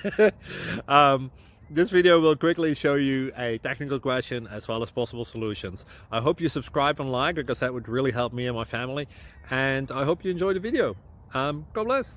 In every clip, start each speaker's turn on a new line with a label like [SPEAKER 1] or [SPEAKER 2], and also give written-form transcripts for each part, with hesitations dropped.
[SPEAKER 1] This video will quickly show you a technical question as well as possible solutions. I hope you subscribe and like, because that would really help me and my family. And I hope you enjoy the video. God bless.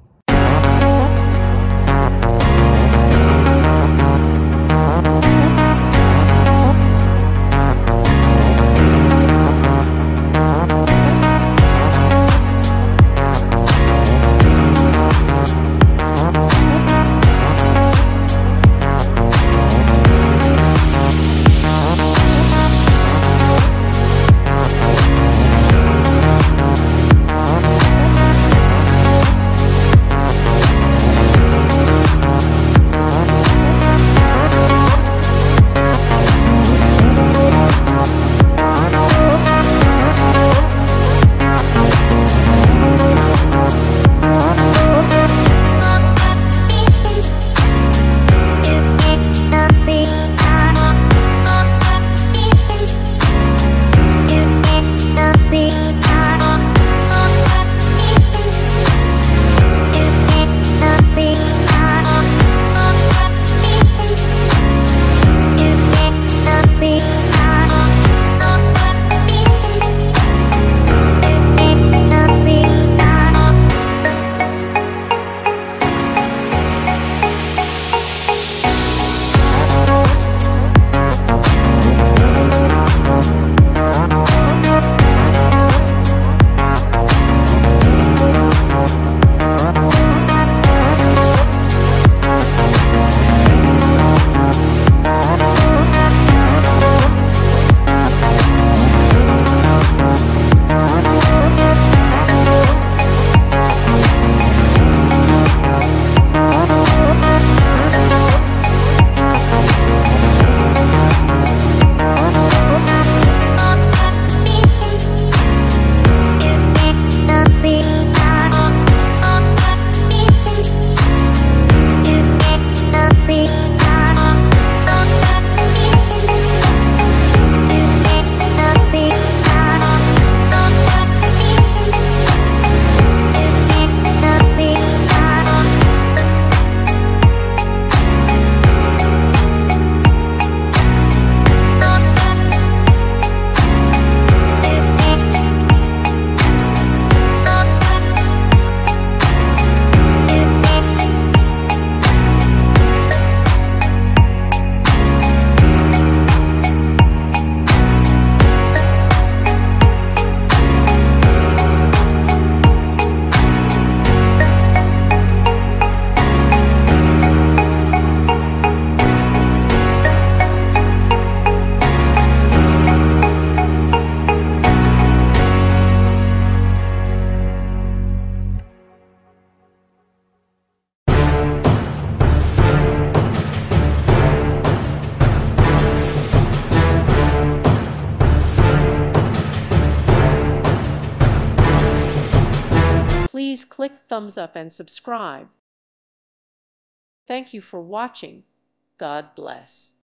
[SPEAKER 2] Please click thumbs up and subscribe. Thank you for watching. God bless.